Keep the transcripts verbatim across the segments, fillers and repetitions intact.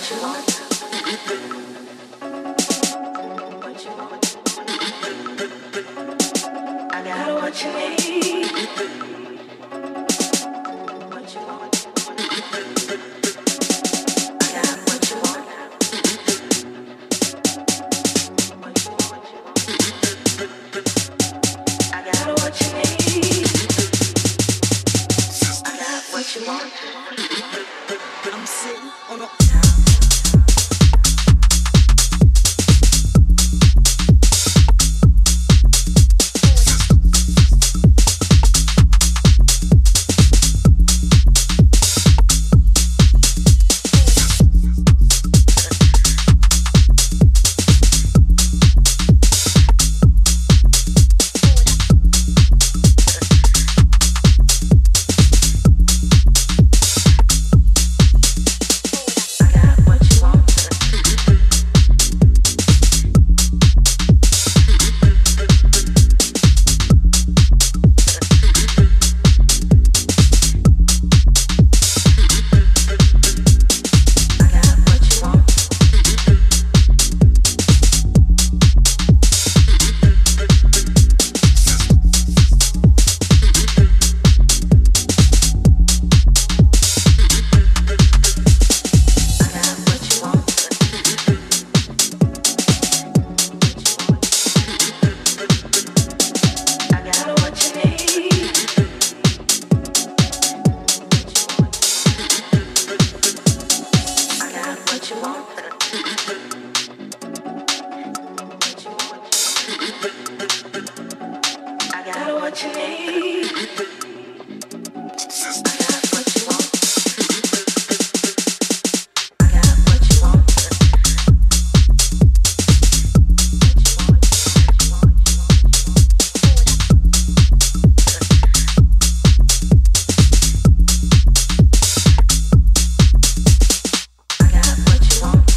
want.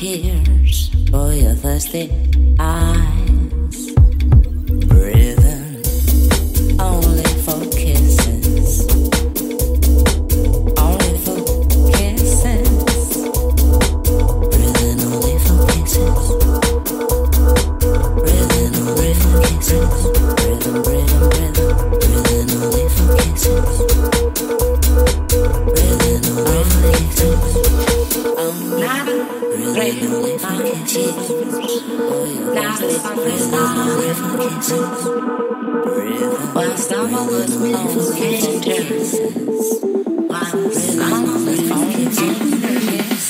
tears for your thirsty eyes. Breathing only for kisses. Only for kisses. Breathing only for kisses. Breathing only for kisses. Breathing, breathing, breathing. Breathing only for kisses. Breathing only for kisses. I'm not breathing only for kisses. Now the sun is only for kisses. While some of us miss changes. While some of us only changes.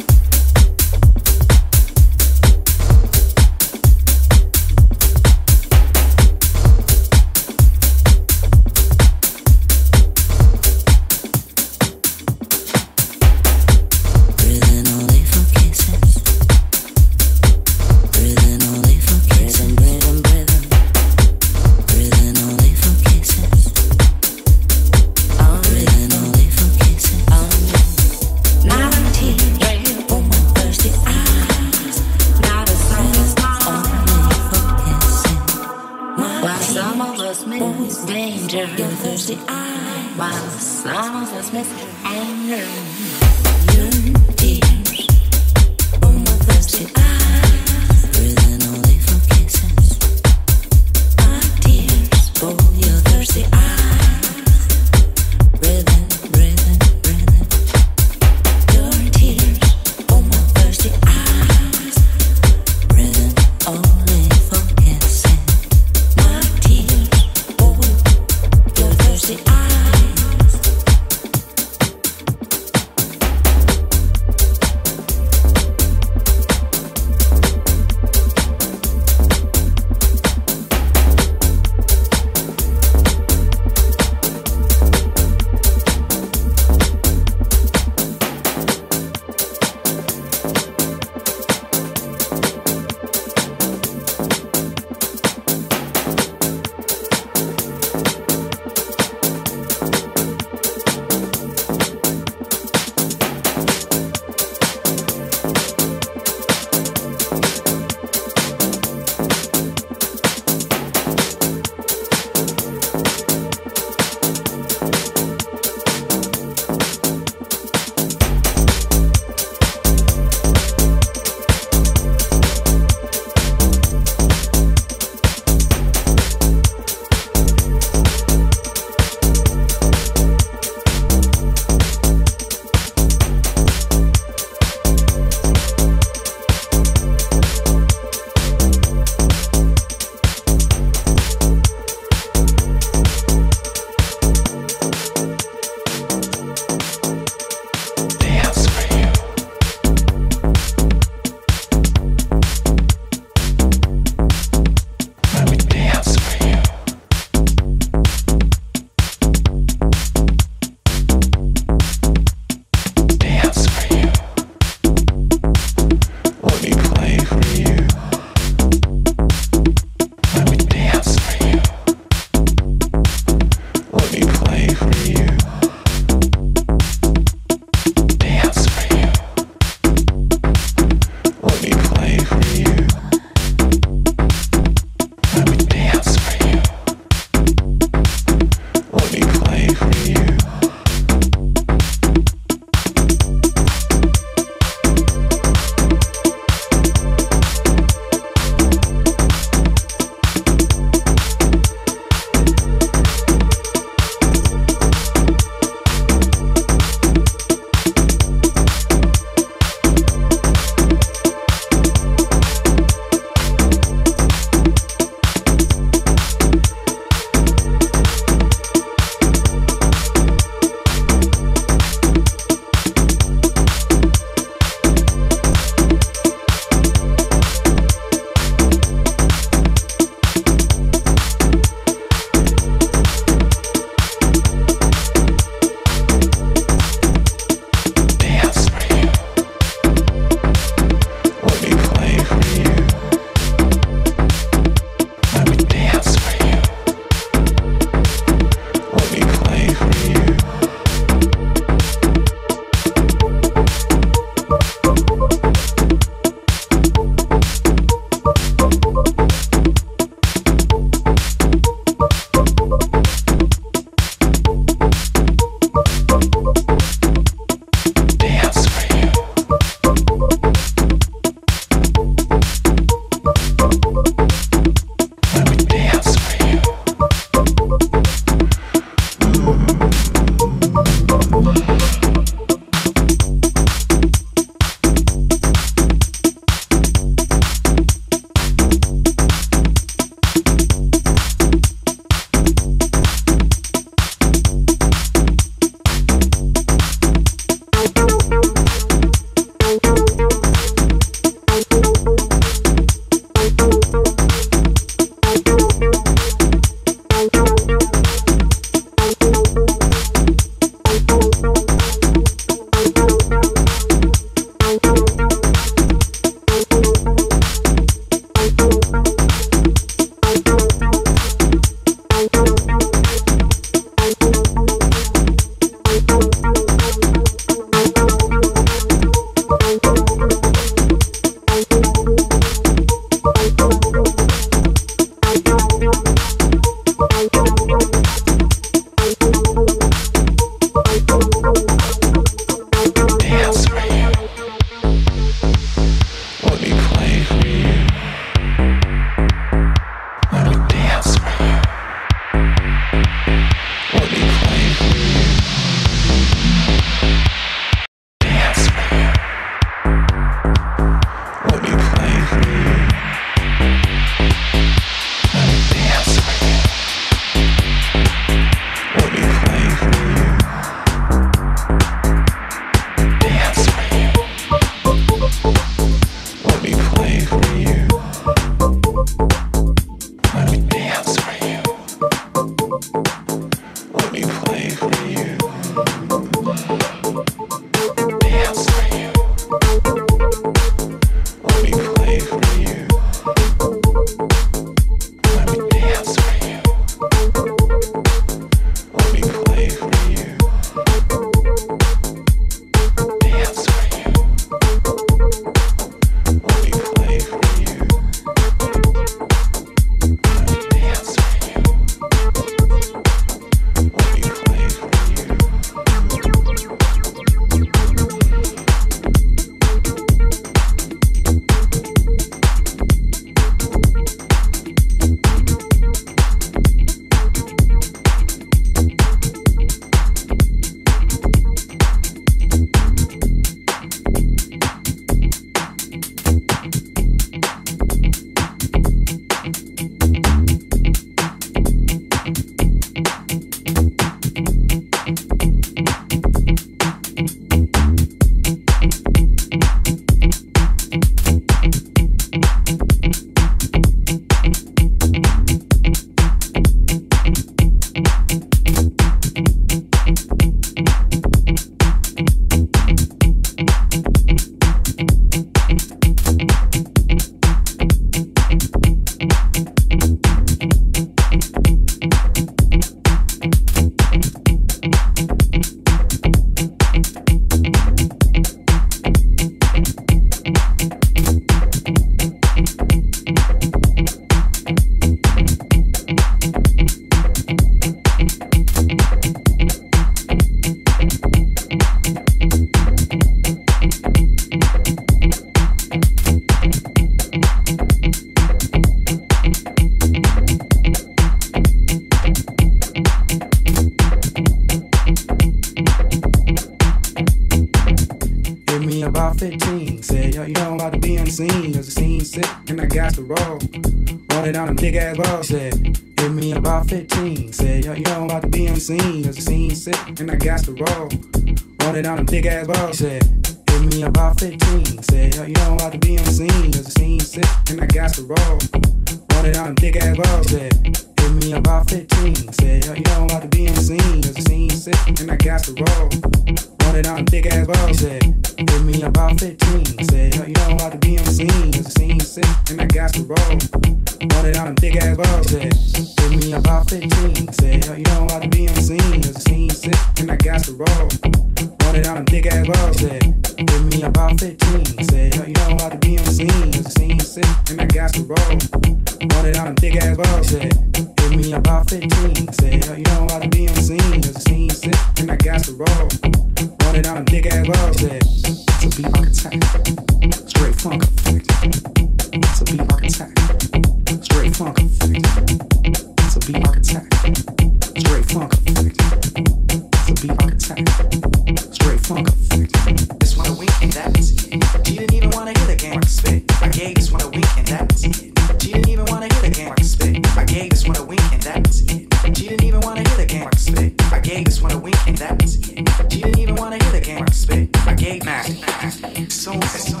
Hit me about fifteen. Said, yo, you know I'm about to be on the scene. Cause the scene's sick and I got to roll. Rolling down them big ass balls. Said, hit me about fifteen. Said, yo, you know I'm about to be on the scene. Cause the scene's sick and I got to roll. Rolling down them big ass balls. Said, hit me about fifteen. Said, yo, you know I'm about to be on the scene. Cause the scene's sick and I got to roll. Rolling down them big ass balls. Said, hit me about fifteen. Said, yo, you know I'm about to be on the scene. Cause the scene's sick and I got to roll. Rolling down them big ass balls. Said, hit me about fifteen. Said, yo, you know I'm about to be on the scene. Cause the scene's sick and I got to roll. Rolling down them big ass balls. Said, hit me about fifteen. Said, yo, you know I'm about to be on the scene. Cause the scene's sick and I got to roll. Rolling down them big ass balls. Said, hit me about fifteen. Said, yo, you know I'm about to be on the scene. Cause the scene's sick and I got to roll. Rolling down them big ass balls. Said, hit me about fifteen. Said, yo, you know I'm about to be on the scene. Cause the scene's sick and I got to roll. Rolling down them big ass balls. Said, it's a beat architect, straight funk effect. It's a beat architect, straight funk effect. It's a beat architect, straight funk effect. It's a beat architect, straight funk effect. This one a wink and that was it. She didn't even wanna hear the game I could spit. I gave this one a wink and that was it. She didn't even wanna hear the game I could spit. I gave this one a wink and that was it. She didn't even wanna hear the game I could spit. I gave this one a wink and that was it. She didn't even wanna hear the game I could spit. I gave Mac, so so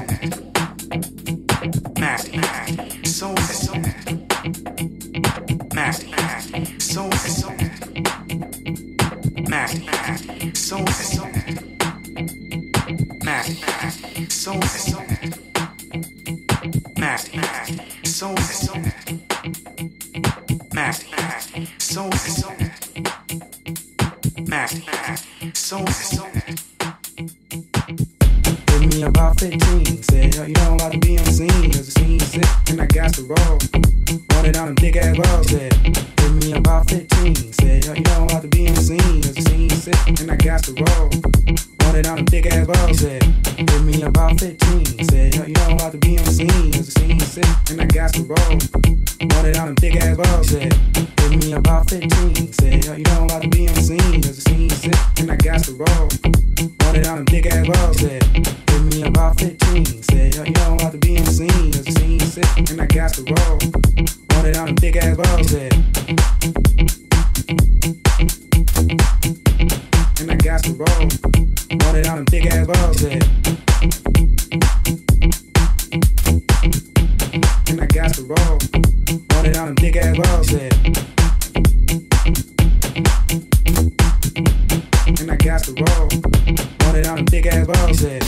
Mac, so so Mac, so so Mac, so so Mac, so so Mac, so so Mac, so so Mac, so so hit me about fifteen. Said, yo, you know I'm about to be on the scene. Cause the scene's sick and I got to roll. Rolling down them big ass balls. Said, hit me about fifteen. Said, yo, you know I'm about to be on the scene. Cause the scene's sick and I got to roll. Rolling down them big ass balls. Said, hit me about fifteen. Said, yo, you know I'm about to be on the scene. Cause the scene's sick and I got to roll. Rolling down them big ass balls. Said, hit me about fifteen. Said, yo, you know I'm about to be on the scene. Cause the scene's sick and I got to roll. Rolling down them big ass balls. Said, hit me about fifteen. Said, yo, you know I'm about to be on the scene. Cause the scene's sick and I got to roll. Rolling down them big ass balls. Said, and I got to roll. Rolling down them big ass balls. Said, and I got to roll. Rolling down them big ass balls. Said, and I got to roll. Rolling down them big ass balls. Said,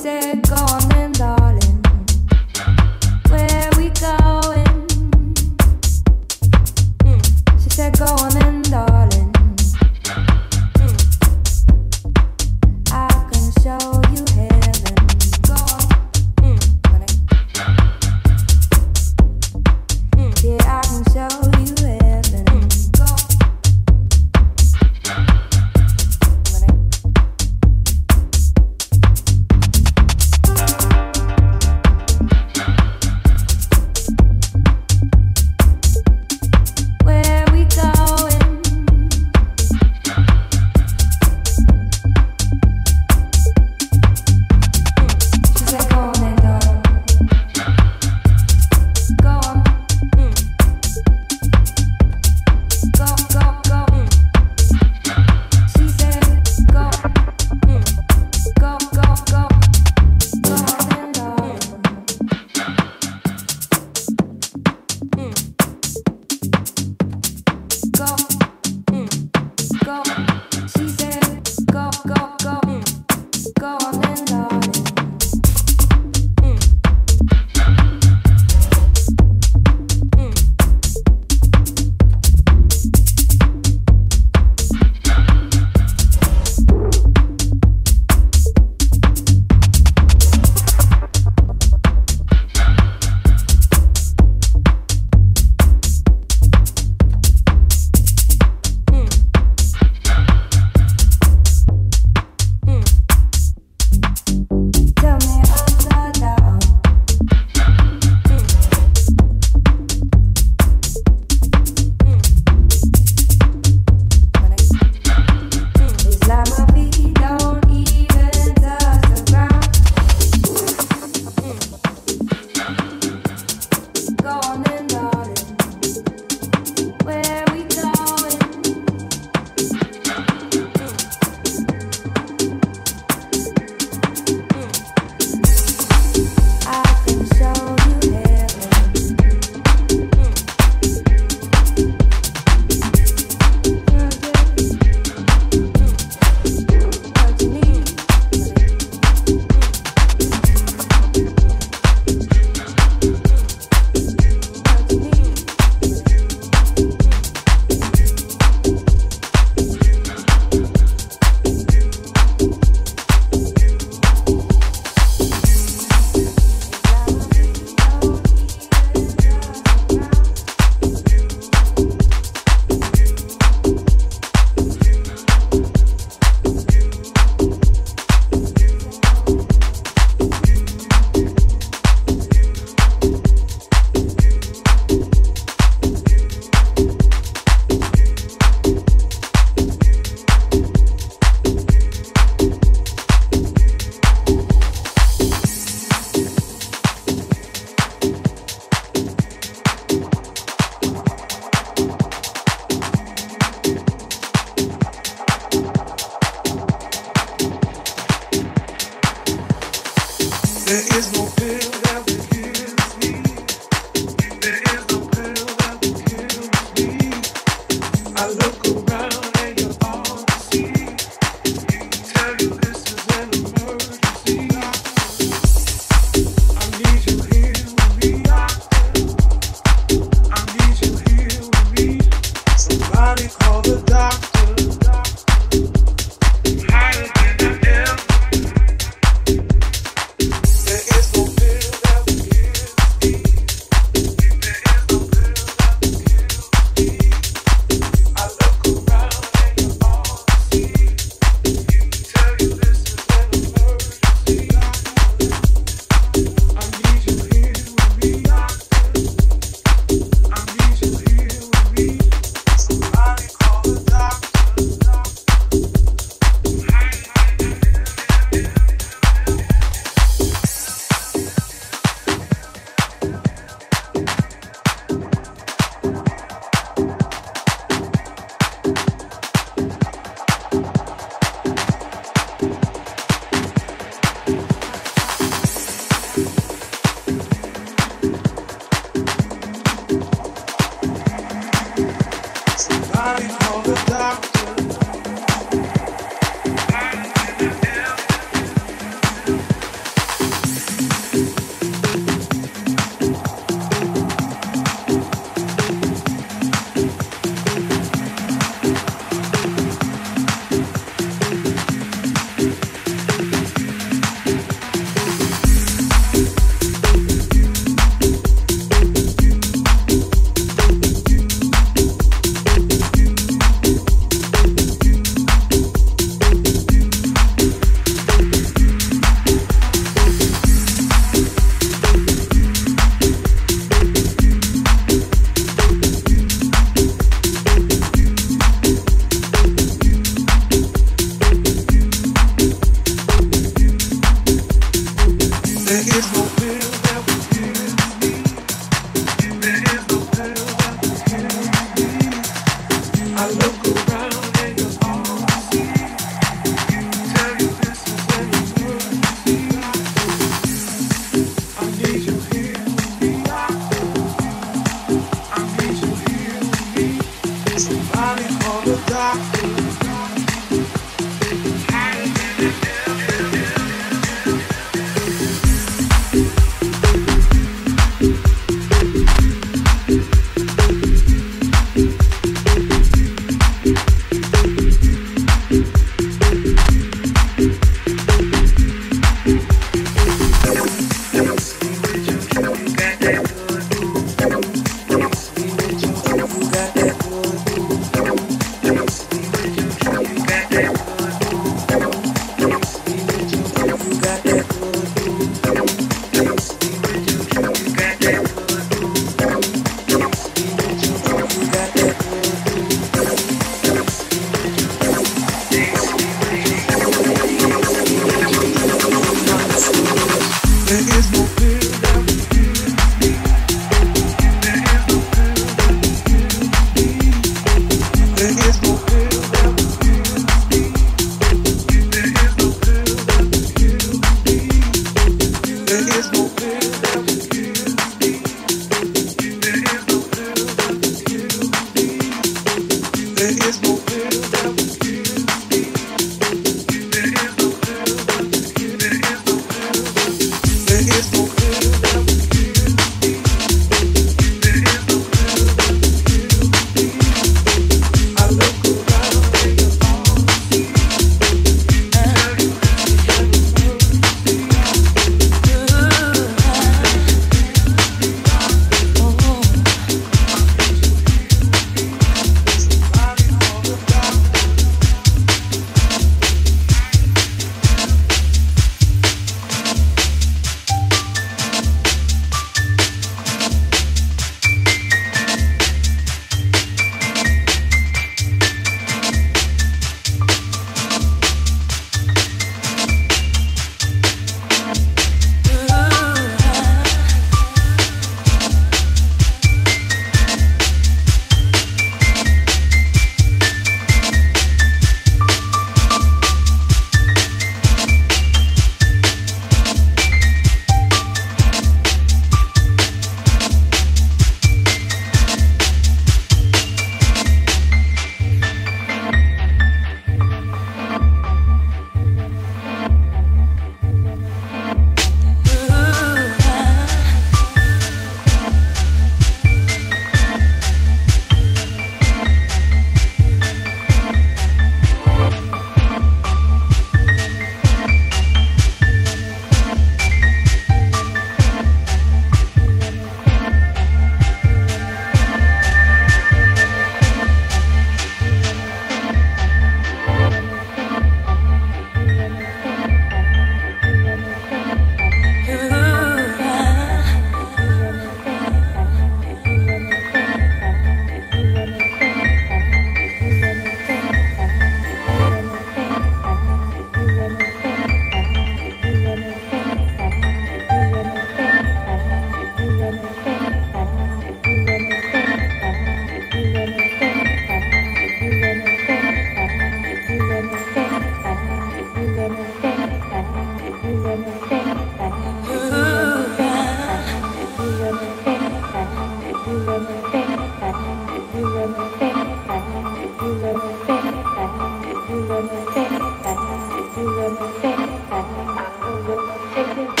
Thank you.